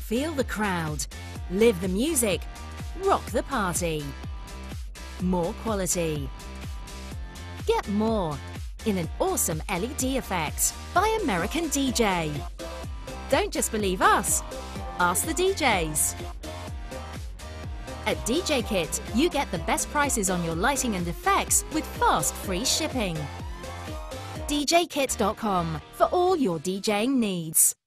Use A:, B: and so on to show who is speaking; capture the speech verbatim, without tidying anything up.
A: Feel the crowd, live the music, rock the party. More quality. Get more in an awesome L E D effect by American D J. Don't just believe us, ask the D Js. At djkit, you get the best prices on your lighting and effects with fast free shipping. d j kit dot com for all your DJing needs.